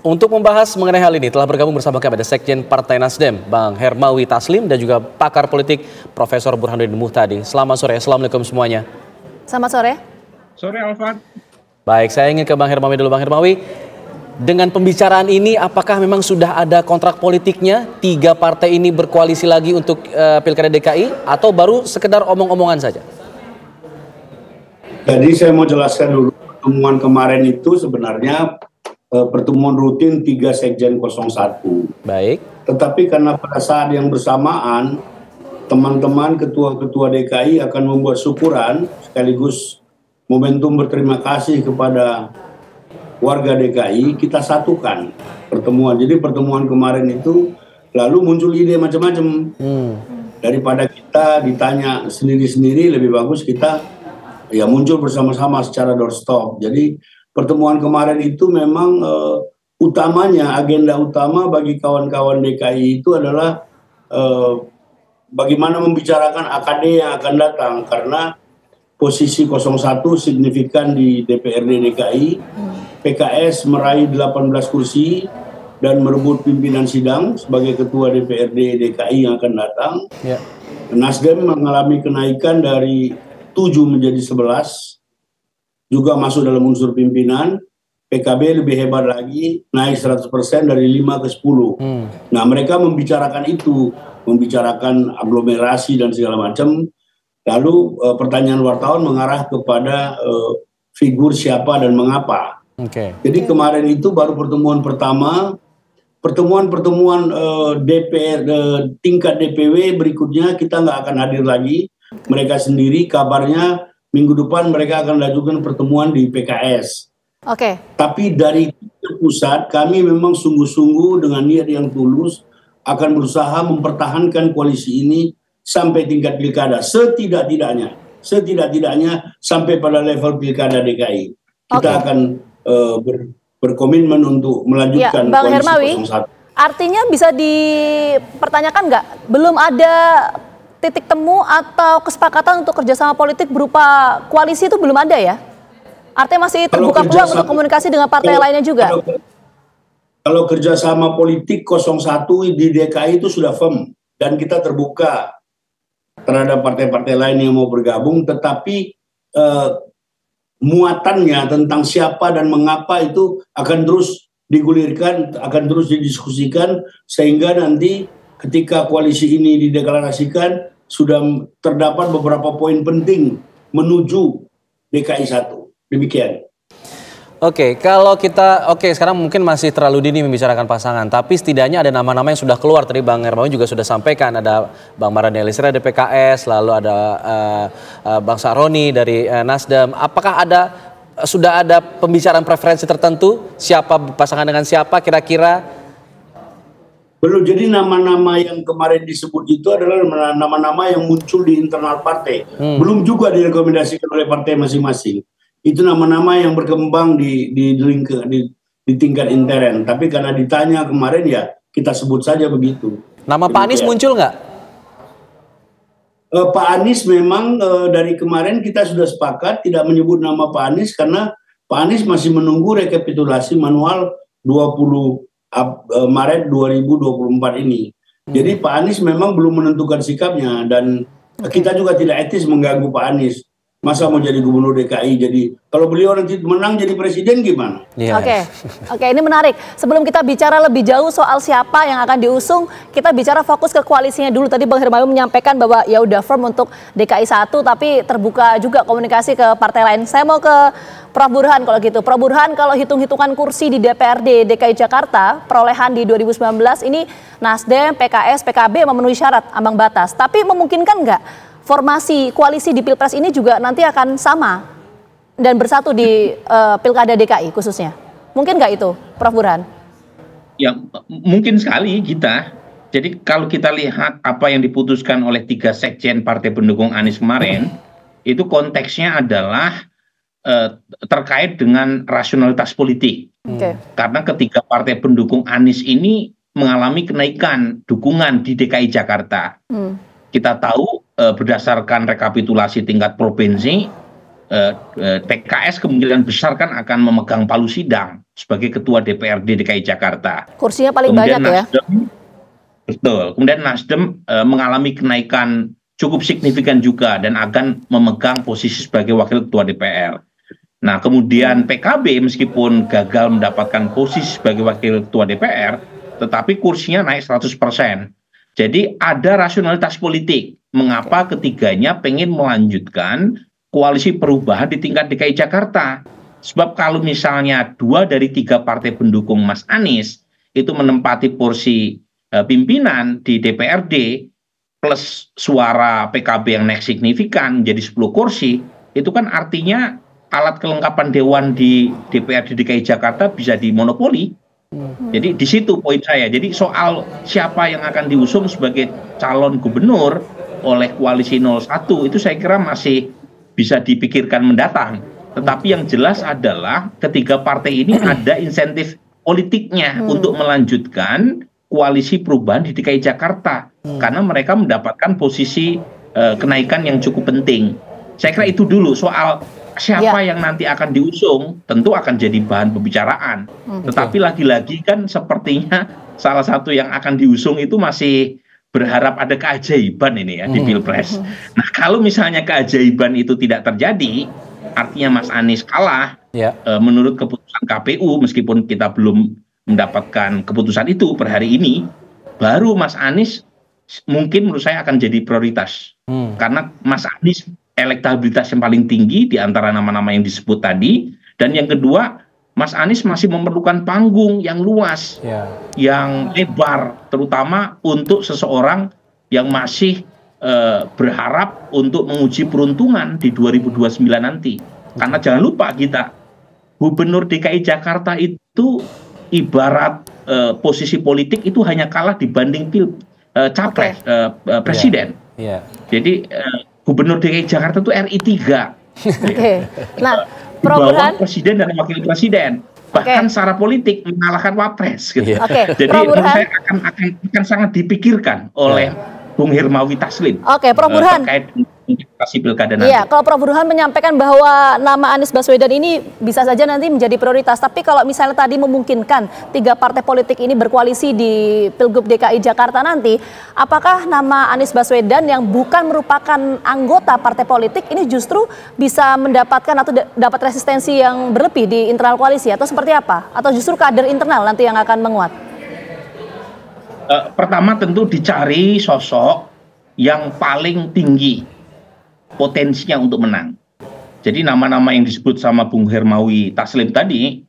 Untuk membahas mengenai hal ini telah bergabung bersama kami ada Sekjen Partai Nasdem, Bang Hermawi Taslim, dan juga pakar politik Profesor Burhanuddin Muhtadi. Selamat sore, Assalamualaikum semuanya. Selamat sore. Sore Alfat. Baik, saya ingin ke Bang Hermawi dulu. Bang Hermawi, dengan pembicaraan ini apakah memang sudah ada kontrak politiknya? 3 partai ini berkoalisi lagi untuk Pilkada DKI atau baru sekedar omong-omongan saja? Jadi saya mau jelaskan dulu, pertemuan kemarin itu sebenarnya pertemuan rutin 3 Sekjen 01. Baik. Tetapi karena pada saat yang bersamaan teman-teman ketua-ketua DKI akan membuat syukuran sekaligus momentum berterima kasih kepada warga DKI, kita satukan pertemuan. Jadi pertemuan kemarin itu lalu muncul ide macam-macam. Daripada kita ditanya sendiri-sendiri, lebih bagus kita ya muncul bersama-sama secara doorstop. Jadi pertemuan kemarin itu memang utamanya, agenda utama bagi kawan-kawan DKI itu adalah bagaimana membicarakan AKD yang akan datang, karena posisi 01 signifikan di DPRD DKI, PKS meraih 18 kursi dan merebut pimpinan sidang sebagai ketua DPRD DKI yang akan datang. Nasdem mengalami kenaikan dari 7 menjadi 11, juga masuk dalam unsur pimpinan. PKB lebih hebat lagi, naik 100% dari 5 ke 10. Nah, mereka membicarakan itu, membicarakan aglomerasi dan segala macam. Lalu pertanyaan wartawan mengarah kepada figur siapa dan mengapa. Jadi kemarin itu baru pertemuan pertama. Pertemuan-pertemuan DPR tingkat DPW berikutnya kita nggak akan hadir lagi. Mereka sendiri kabarnya minggu depan mereka akan lanjutkan pertemuan di PKS. Tapi dari pusat kami memang sungguh-sungguh dengan niat yang tulus akan berusaha mempertahankan koalisi ini sampai tingkat pilkada. Setidak-tidaknya sampai pada level pilkada DKI. Kita akan berkomitmen untuk melanjutkan Bang koalisi Hermawi, 01. Artinya bisa dipertanyakan nggak? Belum ada titik temu atau kesepakatan untuk kerjasama politik berupa koalisi itu belum ada ya? Artinya masih terbuka peluang untuk komunikasi dengan partai lainnya juga? Kalau kerjasama politik 01 di DKI itu sudah firm dan kita terbuka terhadap partai-partai lain yang mau bergabung, tetapi muatannya tentang siapa dan mengapa itu akan terus digulirkan, akan terus didiskusikan, sehingga nanti ketika koalisi ini dideklarasikan sudah terdapat beberapa poin penting menuju DKI 1. Demikian. Sekarang mungkin masih terlalu dini membicarakan pasangan, tapi setidaknya ada nama-nama yang sudah keluar. Tadi Bang Hermawi juga sudah sampaikan, ada Bang Mardhani Alisera dari PKS, lalu ada Bang Saroni dari Nasdem. Apakah sudah ada pembicaraan preferensi tertentu, siapa pasangan dengan siapa kira-kira? Belum. Jadi nama-nama yang kemarin disebut itu adalah nama-nama yang muncul di internal partai. Belum juga direkomendasikan oleh partai masing-masing. Itu nama-nama yang berkembang di tingkat intern. Tapi karena ditanya kemarin ya kita sebut saja begitu. Nama Pak Anies muncul nggak? Pak Anies memang dari kemarin kita sudah sepakat tidak menyebut nama Pak Anies karena Pak Anies masih menunggu rekapitulasi manual 20 Maret 2024 ini. Jadi Pak Anies memang belum menentukan sikapnya dan kita juga tidak etis mengganggu Pak Anies. Masa mau jadi gubernur DKI, jadi kalau beliau nanti menang jadi presiden gimana? Oke, ini menarik. Sebelum kita bicara lebih jauh soal siapa yang akan diusung, kita bicara fokus ke koalisinya dulu. Tadi Bang Hermawi menyampaikan bahwa ya udah firm untuk DKI 1, tapi terbuka juga komunikasi ke partai lain. Saya mau ke Prof Burhan kalau gitu. Prof Burhan, kalau hitung-hitungan kursi di DPRD DKI Jakarta, perolehan di 2019 ini Nasdem, PKS, PKB memenuhi syarat ambang batas. Tapi memungkinkan nggak formasi koalisi di Pilpres ini juga nanti akan sama dan bersatu di Pilkada DKI khususnya? Mungkin nggak itu, Prof Burhan? Ya, mungkin sekali kita. Jadi kalau kita lihat apa yang diputuskan oleh 3 sekjen partai pendukung Anies kemarin, itu konteksnya adalah terkait dengan rasionalitas politik. Karena ketiga partai pendukung Anies ini mengalami kenaikan dukungan di DKI Jakarta. Kita tahu berdasarkan rekapitulasi tingkat provinsi, PKS kemungkinan besar kan akan memegang palu sidang sebagai Ketua DPRD DKI Jakarta. Kursinya paling Kemudian banyak Nasdem, betul. Kemudian Nasdem mengalami kenaikan cukup signifikan juga dan akan memegang posisi sebagai Wakil Ketua DPR. Nah, kemudian PKB meskipun gagal mendapatkan posisi sebagai Wakil Ketua DPR, tetapi kursinya naik 100%. Jadi ada rasionalitas politik mengapa ketiganya pengen melanjutkan koalisi perubahan di tingkat DKI Jakarta. Sebab kalau misalnya 2 dari 3 partai pendukung Mas Anies itu menempati porsi pimpinan di DPRD plus suara PKB yang naik signifikan jadi 10 kursi, itu kan artinya alat kelengkapan dewan di DPRD DKI Jakarta bisa dimonopoli. Jadi di situ poin saya. Jadi soal siapa yang akan diusung sebagai calon gubernur oleh koalisi 01 itu saya kira masih bisa dipikirkan mendatang. Tetapi yang jelas adalah ketiga partai ini ada insentif politiknya untuk melanjutkan koalisi perubahan di DKI Jakarta karena mereka mendapatkan posisi kenaikan yang cukup penting. Saya kira itu dulu soal siapa yang nanti akan diusung tentu akan jadi bahan pembicaraan. Tetapi lagi-lagi kan sepertinya salah satu yang akan diusung itu masih berharap ada keajaiban ini ya di Pilpres. Nah, kalau misalnya keajaiban itu tidak terjadi, artinya Mas Anies kalah menurut keputusan KPU, meskipun kita belum mendapatkan keputusan itu per hari ini, baru Mas Anies mungkin menurut saya akan jadi prioritas. Karena Mas Anies elektabilitas yang paling tinggi di antara nama-nama yang disebut tadi, dan yang kedua Mas Anies masih memerlukan panggung yang luas, yang lebar, terutama untuk seseorang yang masih berharap untuk menguji peruntungan di 2029 nanti. Karena jangan lupa kita, Gubernur DKI Jakarta itu ibarat posisi politik itu hanya kalah dibanding capres presiden. Jadi Gubernur DKI Jakarta itu RI 3. Nah, di bawah presiden dan wakil presiden. Bahkan secara politik mengalahkan wapres. Gitu. Jadi menurut saya akan sangat dipikirkan oleh Bung Hermawi Taslim. Prof Burhan. Terkait pilkada nanti. Iya, kalau Prof Burhan menyampaikan bahwa nama Anies Baswedan ini bisa saja nanti menjadi prioritas. Tapi kalau misalnya tadi memungkinkan 3 partai politik ini berkoalisi di Pilgub DKI Jakarta nanti, apakah nama Anies Baswedan yang bukan merupakan anggota partai politik ini justru bisa mendapatkan atau dapat resistensi yang berlebih di internal koalisi atau seperti apa? Atau justru kader internal nanti yang akan menguat? Pertama tentu dicari sosok yang paling tinggi potensinya untuk menang. Jadi nama-nama yang disebut sama Bung Hermawi Taslim tadi,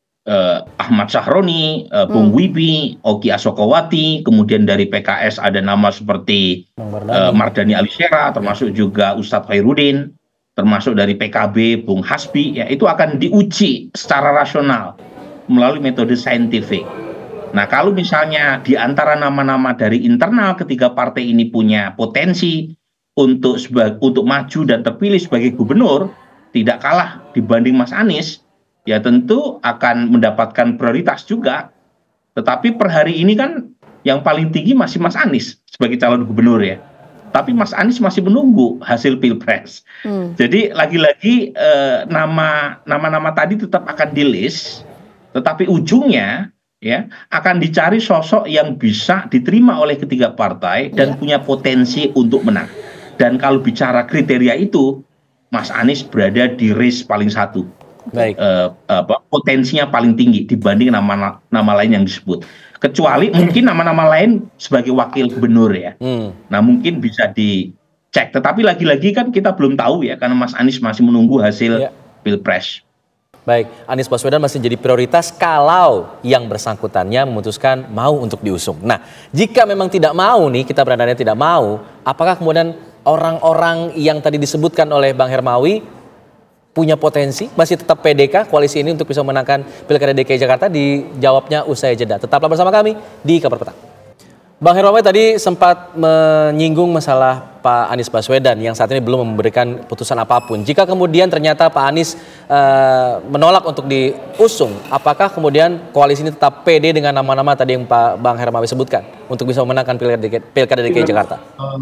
Ahmad Sahroni, Bung Wibi, Oki Asokowati, kemudian dari PKS ada nama seperti Mardhani Alisera, termasuk juga Ustadz Khairuddin, termasuk dari PKB Bung Hasbi, ya itu akan diuji secara rasional melalui metode saintifik. Nah, kalau misalnya di antara nama-nama dari internal ketiga partai ini punya potensi untuk maju dan terpilih sebagai gubernur, tidak kalah dibanding Mas Anies, ya tentu akan mendapatkan prioritas juga. Tetapi per hari ini kan yang paling tinggi masih Mas Anies sebagai calon gubernur ya. Tapi Mas Anies masih menunggu hasil Pilpres. Jadi lagi-lagi nama-nama tadi tetap akan di-list, tetapi ujungnya ya akan dicari sosok yang bisa diterima oleh ketiga partai dan punya potensi untuk menang. Dan kalau bicara kriteria itu, Mas Anies berada di race paling satu. Baik. Potensinya paling tinggi dibanding nama lain yang disebut. Kecuali mungkin nama-nama lain sebagai wakil gubernur ya. Nah mungkin bisa dicek. Tetapi lagi-lagi kan kita belum tahu ya, karena Mas Anies masih menunggu hasil Pilpres. Baik, Anies Baswedan masih jadi prioritas kalau yang bersangkutannya memutuskan mau untuk diusung. Nah, jika memang tidak mau nih, kita berandanya tidak mau, apakah kemudian orang-orang yang tadi disebutkan oleh Bang Hermawi punya potensi, masih tetap PDK koalisi ini untuk bisa memenangkan Pilkada DKI Jakarta? Dijawabnya usai jeda. Tetaplah bersama kami di Kabar Petang. Bang Hermawi tadi sempat menyinggung masalah Pak Anies Baswedan yang saat ini belum memberikan putusan apapun. Jika kemudian ternyata Pak Anies menolak untuk diusung, apakah kemudian koalisi ini tetap pede dengan nama-nama tadi yang Pak Bang Hermawi sebutkan untuk bisa memenangkan Pilkada DKI Jakarta?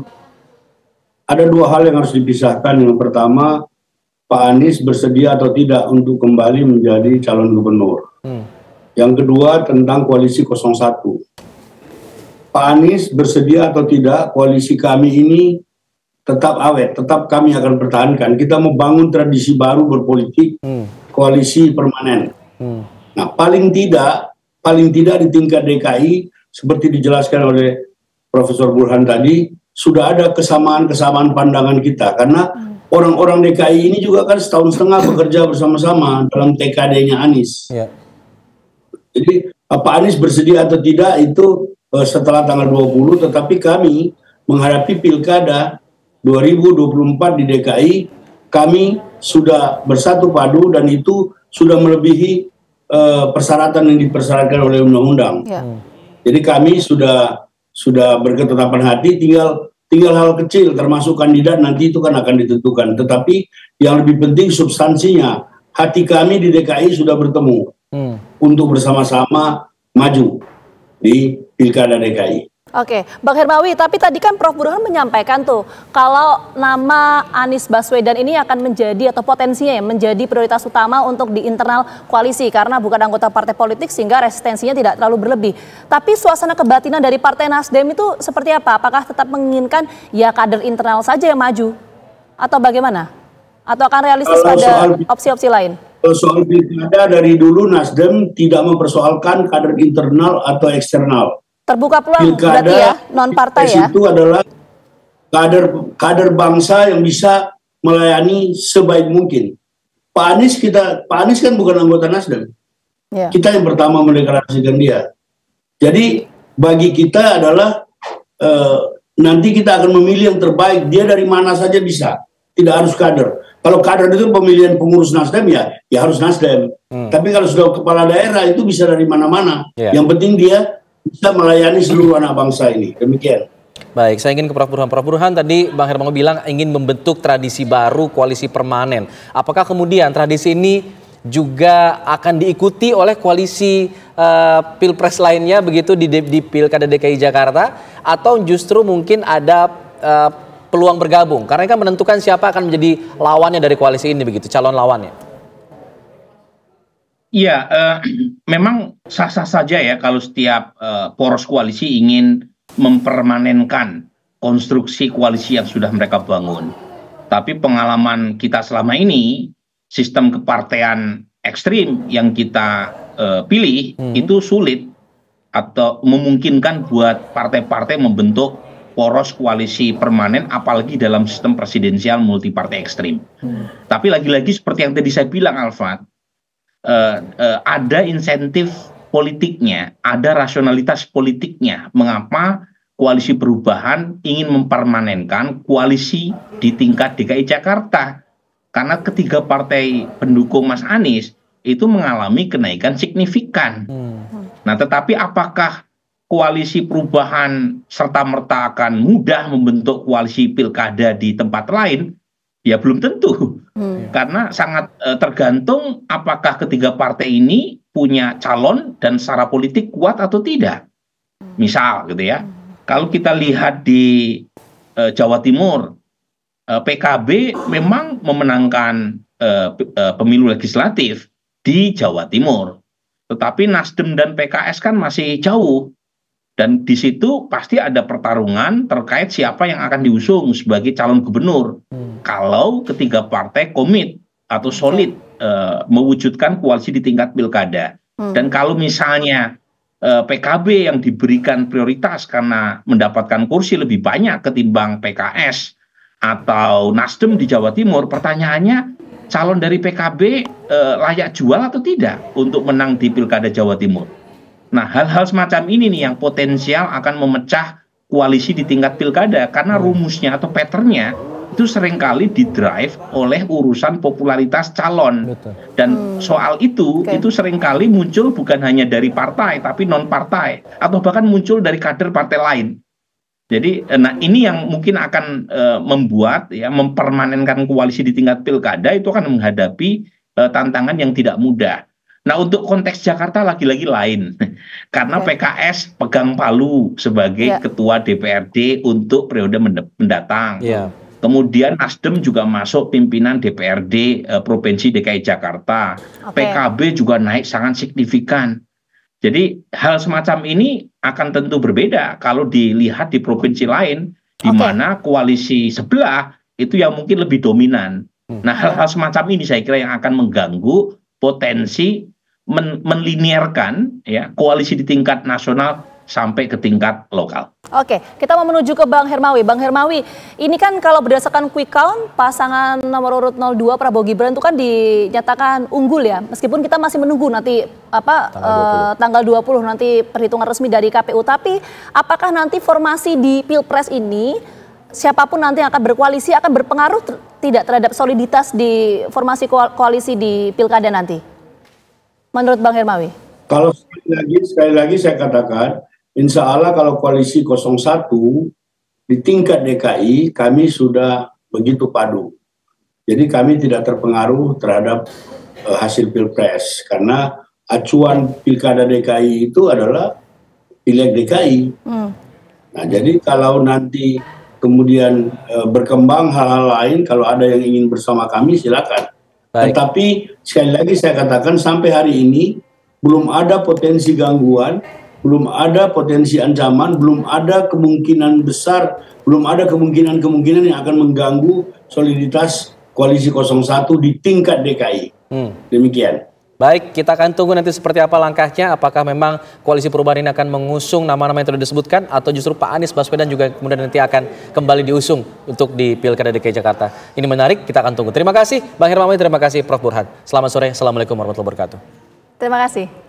Ada 2 hal yang harus dipisahkan. Yang pertama, Pak Anies bersedia atau tidak untuk kembali menjadi calon gubernur. Yang kedua tentang koalisi 01. Pak Anies bersedia atau tidak koalisi kami ini tetap awet, tetap kami akan pertahankan. Kita membangun tradisi baru berpolitik, koalisi permanen. Nah, paling tidak di tingkat DKI seperti dijelaskan oleh Profesor Burhan tadi, sudah ada kesamaan pandangan kita karena orang-orang DKI ini juga kan setahun setengah bekerja bersama-sama dalam TKD-nya Anies. Yeah. Jadi Pak Anies bersedia atau tidak itu setelah tanggal 20, tetapi kami menghadapi Pilkada 2024 di DKI, kami sudah bersatu padu dan itu sudah melebihi persyaratan yang dipersyaratkan oleh undang-undang. Yeah. Jadi kami sudah berketetapan hati, tinggal hal kecil termasuk kandidat nanti itu kan akan ditentukan. Tetapi yang lebih penting substansinya, hati kami di DKI sudah bertemu untuk bersama-sama maju di Pilkada DKI. Oke, Bang Hermawi, tapi tadi kan Prof. Burhan menyampaikan tuh kalau nama Anies Baswedan ini akan menjadi atau potensinya ya menjadi prioritas utama untuk di internal koalisi karena bukan anggota partai politik sehingga resistensinya tidak terlalu berlebih. Tapi suasana kebatinan dari Partai Nasdem itu seperti apa? Apakah tetap menginginkan ya kader internal saja yang maju atau bagaimana? Atau akan realistis pada opsi-opsi lain? Soal pilkada dari dulu Nasdem tidak mempersoalkan kader internal atau eksternal. Terbuka peluang berarti ya, non-partai ya? Itu adalah kader bangsa yang bisa melayani sebaik mungkin. Pak Anies kan bukan anggota Nasdem. Yeah. Kita yang pertama mendeklarasikan dia. Jadi bagi kita adalah nanti kita akan memilih yang terbaik. Dia dari mana saja bisa, tidak harus kader. Kalau kader itu pemilihan pengurus Nasdem ya harus Nasdem. Tapi kalau sudah kepala daerah itu bisa dari mana-mana. Yeah. Yang penting dia bisa melayani seluruh anak bangsa ini. Demikian. Baik, saya ingin ke Prof. Burhan. Prof. Burhan, tadi Bang Hermawi bilang ingin membentuk tradisi baru koalisi permanen. Apakah kemudian tradisi ini juga akan diikuti oleh koalisi pilpres lainnya begitu di Pilkada DKI Jakarta? Atau justru mungkin ada peluang bergabung? Karena kan menentukan siapa akan menjadi lawannya dari koalisi ini begitu, calon lawannya. Iya, memang sah-sah saja ya kalau setiap poros koalisi ingin mempermanenkan konstruksi koalisi yang sudah mereka bangun. Tapi pengalaman kita selama ini, sistem kepartean ekstrim yang kita pilih itu sulit atau memungkinkan buat partai-partai membentuk poros koalisi permanen, apalagi dalam sistem presidensial multipartai ekstrim. Tapi lagi-lagi seperti yang tadi saya bilang, Alfat, ada insentif politiknya, ada rasionalitas politiknya. Mengapa koalisi perubahan ingin mempermanenkan koalisi di tingkat DKI Jakarta? Karena ketiga partai pendukung Mas Anies itu mengalami kenaikan signifikan. Nah, tetapi apakah koalisi perubahan serta-merta akan mudah membentuk koalisi pilkada di tempat lain? Ya belum tentu, karena sangat tergantung apakah ketiga partai ini punya calon dan secara politik kuat atau tidak. Misal gitu ya, kalau kita lihat di Jawa Timur, PKB memang memenangkan pemilu legislatif di Jawa Timur, tetapi Nasdem dan PKS kan masih jauh. Dan di situ pasti ada pertarungan terkait siapa yang akan diusung sebagai calon gubernur. Kalau ketiga partai komit atau solid mewujudkan koalisi di tingkat pilkada. Dan kalau misalnya PKB yang diberikan prioritas karena mendapatkan kursi lebih banyak ketimbang PKS atau Nasdem di Jawa Timur, pertanyaannya calon dari PKB layak jual atau tidak untuk menang di pilkada Jawa Timur. Nah, hal-hal semacam ini nih yang potensial akan memecah koalisi di tingkat pilkada karena rumusnya atau patternnya itu seringkali didrive oleh urusan popularitas calon. Betul. Dan soal itu seringkali muncul bukan hanya dari partai tapi non partai atau bahkan muncul dari kader partai lain. Jadi, nah ini yang mungkin akan membuat ya mempermanenkan koalisi di tingkat pilkada itu akan menghadapi tantangan yang tidak mudah. Nah, untuk konteks Jakarta lagi-lagi lain, karena PKS pegang palu sebagai ketua DPRD untuk periode mendatang. Kemudian Nasdem juga masuk pimpinan DPRD Provinsi DKI Jakarta. PKB juga naik sangat signifikan. Jadi hal semacam ini akan tentu berbeda kalau dilihat di provinsi lain, di mana koalisi sebelah itu yang mungkin lebih dominan. Nah, hal-hal semacam ini saya kira yang akan mengganggu potensi menlinearkan ya koalisi di tingkat nasional sampai ke tingkat lokal. Oke, kita mau menuju ke Bang Hermawi. Bang Hermawi, ini kan kalau berdasarkan quick count, pasangan nomor urut 02 Prabowo Gibran itu kan dinyatakan unggul ya. Meskipun kita masih menunggu nanti tanggal 20 nanti perhitungan resmi dari KPU. Tapi apakah nanti formasi di Pilpres ini, siapapun nanti yang akan berkoalisi akan berpengaruh tidak terhadap soliditas di formasi koalisi di Pilkada nanti? Menurut Bang Hermawi? Kalau sekali lagi saya katakan, insya Allah kalau koalisi 01 di tingkat DKI kami sudah begitu padu. Jadi kami tidak terpengaruh terhadap hasil Pilpres. Karena acuan Pilkada DKI itu adalah Pileg DKI. Nah, jadi kalau nanti kemudian berkembang hal-hal lain, kalau ada yang ingin bersama kami silakan. Baik. Tetapi sekali lagi saya katakan sampai hari ini belum ada potensi gangguan, belum ada potensi ancaman, belum ada kemungkinan besar, belum ada kemungkinan yang akan mengganggu soliditas koalisi 01 di tingkat DKI. Demikian. Baik, kita akan tunggu nanti seperti apa langkahnya. Apakah memang koalisi perubahan ini akan mengusung nama-nama yang telah disebutkan, atau justru Pak Anies Baswedan juga kemudian nanti akan kembali diusung untuk di Pilkada DKI Jakarta. Ini menarik, kita akan tunggu. Terima kasih Bang Hermawi, terima kasih Prof. Burhan. Selamat sore, Assalamualaikum warahmatullahi wabarakatuh. Terima kasih.